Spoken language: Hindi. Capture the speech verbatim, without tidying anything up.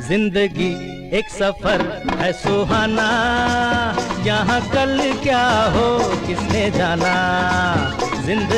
जिंदगी एक सफर है सुहाना, यहाँ कल क्या हो किसने जाना। जिंदगी